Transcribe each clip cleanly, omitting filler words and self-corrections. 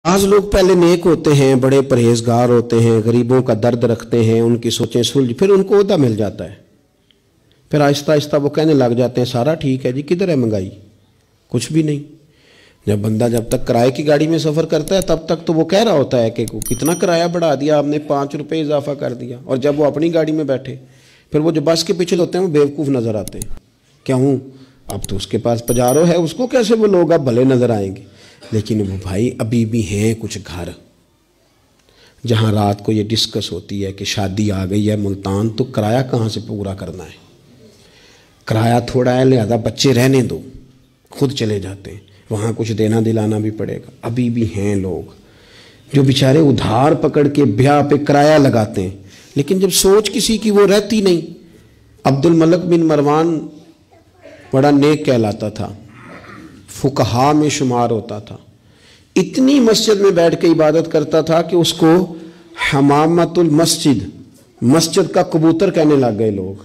بعض लोग पहले नेक होते हैं, बड़े परहेजगार होते हैं, गरीबों का दर्द रखते हैं, उनकी सोचें सुलझ, फिर उनको ओहदा मिल जाता है, फिर आहिस्ता आहिस्ता वो कहने लग जाते हैं सारा ठीक है जी, किधर है महंगाई, कुछ भी नहीं। जब तक किराए की गाड़ी में सफ़र करता है तब तक तो वो कह रहा होता है कि कितना किराया बढ़ा दिया आपने, 5 रुपये इजाफा कर दिया। और जब वो अपनी गाड़ी में बैठे फिर वो जो बस के पीछे होते हैं वो बेवकूफ़ नज़र आते हैं। क्यों? अब तो उसके पास पजारो है, उसको कैसे वो लोग अब भले नज़र आएंगे। लेकिन वो भाई अभी भी हैं कुछ घर जहाँ रात को ये डिस्कस होती है कि शादी आ गई है मुल्तान, तो किराया कहाँ से पूरा करना है, किराया थोड़ा है लिहाजा बच्चे रहने दो, खुद चले जाते हैं, वहाँ कुछ देना दिलाना भी पड़ेगा। अभी भी हैं लोग जो बेचारे उधार पकड़ के ब्याह पे किराया लगाते हैं, लेकिन जब सोच किसी की वो रहती नहीं। अब्दुल मलिक बिन मरवान बड़ा नेक कहलाता था, फुकहा में शुमार होता था, इतनी मस्जिद में बैठ के इबादत करता था कि उसको हमामतुल मस्जिद, मस्जिद का कबूतर कहने लग गए लोग।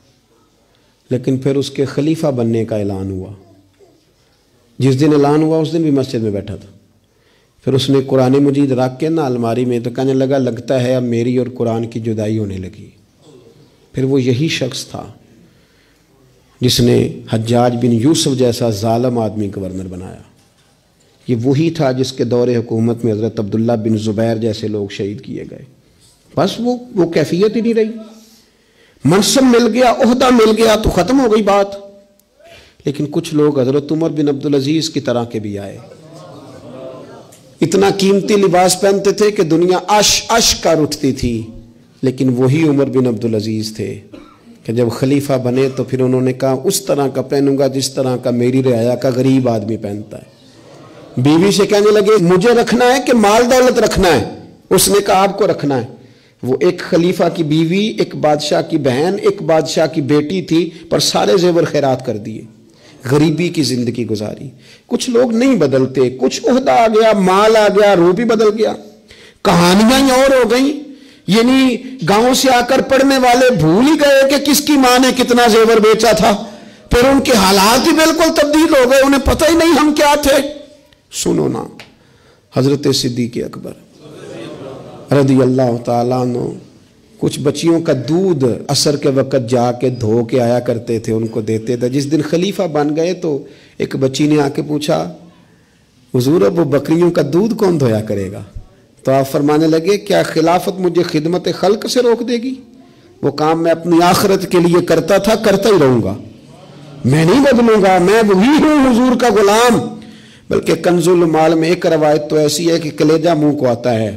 लेकिन फिर उसके खलीफा बनने का ऐलान हुआ। जिस दिन ऐलान हुआ उस दिन भी मस्जिद में बैठा था। फिर उसने कुरान मजीद रख के ना अलमारी में, तो कहने लगा लगता है अब मेरी और कुरान की जुदाई होने लगी। फिर वो यही शख्स था जिसने हज्जाज बिन यूसुफ जैसा जालिम आदमी गवर्नर बनाया। ये वही था जिसके दौरे हुकूमत में हज़रत अब्दुल्ला बिन ज़ुबैर जैसे लोग शहीद किए गए। बस वो कैफियत ही नहीं रही। मनसब मिल गया, ओहदा मिल गया तो ख़त्म हो गई बात। लेकिन कुछ लोग हज़रत उमर बिन अब्दुल अजीज़ की तरह के भी आए, इतना कीमती लिबास पहनते थे कि दुनिया अश कर उठती थी। लेकिन वही उमर बिन अब्दुल अजीज़ थे कि जब खलीफा बने तो फिर उन्होंने कहा उस तरह का पहनूंगा जिस तरह का मेरी रियाया का गरीब आदमी पहनता है। बीवी से कहने लगे मुझे रखना है कि माल दौलत रखना है? उसने कहा आपको रखना है। वो एक खलीफा की बीवी, एक बादशाह की बहन, एक बादशाह की बेटी थी, पर सारे जेवर खैरात कर दिए, गरीबी की जिंदगी गुजारी। कुछ लोग नहीं बदलते, कुछ ओहदा आ गया, माल आ गया, रूप ही बदल गया, कहानियां ही और हो गई। यानी गांव से आकर पढ़ने वाले भूल ही गए कि किसकी मां ने कितना जेवर बेचा था। फिर उनके हालात ही बिल्कुल तब्दील हो गए, उन्हें पता ही नहीं हम क्या थे। सुनो ना, हजरत सिद्दीक़ अकबर रज़ी अल्लाह ताला अन्हु कुछ बच्चियों का दूध असर के वक़्त जाके धो के आया करते थे, उनको देते थे। जिस दिन खलीफा बन गए तो एक बच्ची ने आके पूछा हुजूर अब वो बकरियों का दूध कौन धोया करेगा? तो आप फरमाने लगे क्या खिलाफत मुझे खिदमत खल्क से रोक देगी? वो काम मैं अपनी आखिरत के लिए करता था, करता ही रहूँगा, मैं नहीं बदलूँगा, मैं वही हूँ हुजूर का गुलाम। बल्कि कंजुल माल में एक रवायत तो ऐसी है कि कलेजा मुँह को आता है।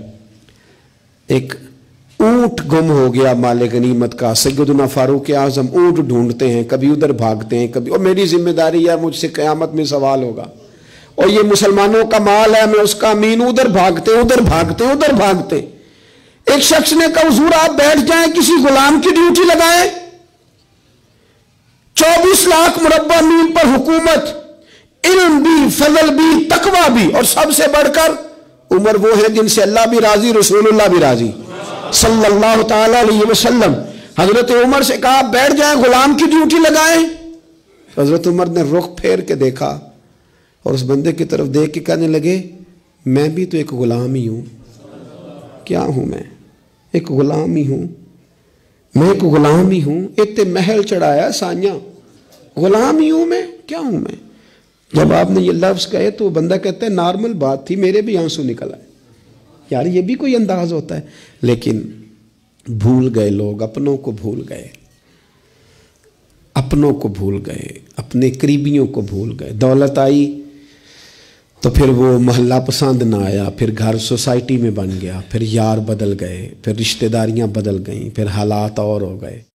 एक ऊंट गुम हो गया माले गनीमत का, सैयदना फारूक आजम ऊंट ढूंढते हैं, कभी उधर भागते हैं, कभी और मेरी जिम्मेदारी है, मुझसे क़यामत में सवाल होगा, और ये मुसलमानों का माल है, मैं उसका अमीन, उधर भागते उधर भागते उधर भागते। एक शख्स ने कहा हुजूर आप बैठ जाएं, किसी गुलाम की ड्यूटी लगाएं। 24 लाख मुरब्बा मील पर हुकूमत, इल्म भी, फजल भी, तकवा भी, और सबसे बढ़कर उमर वो है जिनसे अल्लाह भी राजी, रसूलुल्लाह भी राजी सल्लल्लाहु ताला अलैहि वसल्लम। हजरत उमर से कहा बैठ जाए, गुलाम की ड्यूटी लगाएं। हजरत उमर ने रुख फेर के देखा और उस बंदे की तरफ देख के कहने लगे मैं भी तो एक गुलाम ही हूं। क्या हूं मैं? एक गुलाम ही हूं, मैं एक गुलाम ही हूं। इतने महल चढ़ाया साइया, गुलाम ही हूं मैं, क्या हूं मैं? जब आपने ये लफ्ज कहे तो बंदा कहता है नॉर्मल बात थी, मेरे भी आंसू निकल आए। यार ये भी कोई अंदाज होता है? लेकिन भूल गए लोग, अपनों को भूल गए, अपनों को भूल गए, अपने करीबियों को भूल गए। दौलत आई तो फिर वो मोहल्ला पसंद ना आया, फिर घर सोसाइटी में बन गया, फिर यार बदल गए, फिर रिश्तेदारियां बदल गईं, फिर हालात और हो गए।